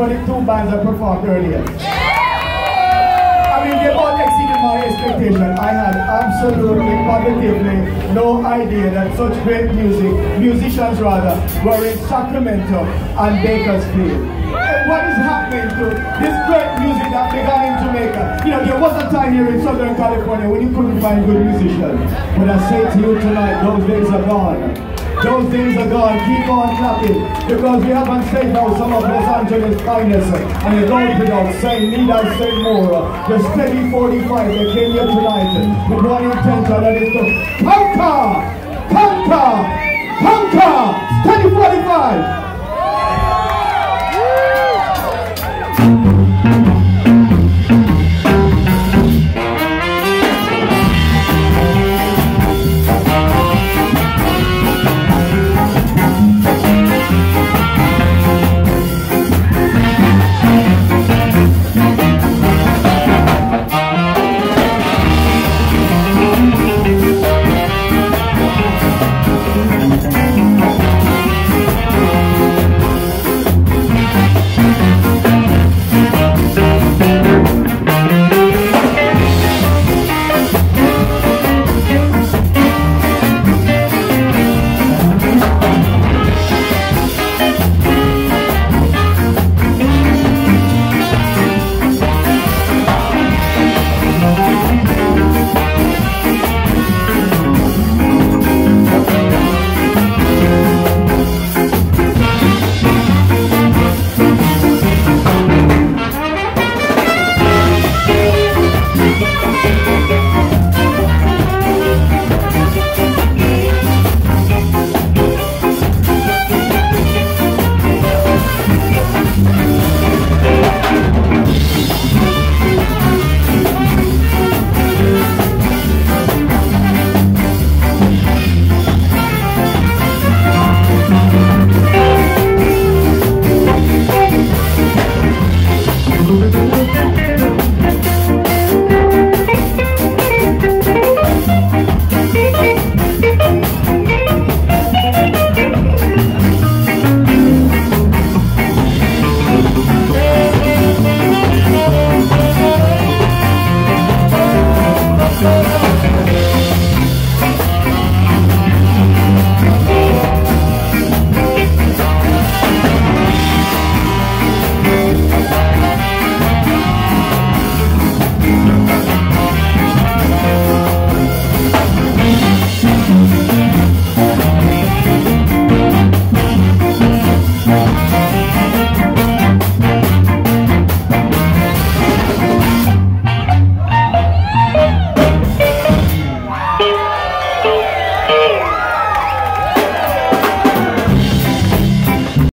for the two bands I performed earlier? I mean, they both exceeded my expectation. I had absolutely, positively no idea that such great musicians rather, were in Sacramento and Bakersfield. What is happening to this great music that began in Jamaica? You know, there was a time here in Southern California when you couldn't find good musicians. But I say to you tonight, those days are gone. Those days are gone. Keep on clapping, because we have on stage now some of Los Angeles finest, and it goes without saying, need I say more? The Steady 45 that came here tonight with one intention, that is to conquer Steady 45.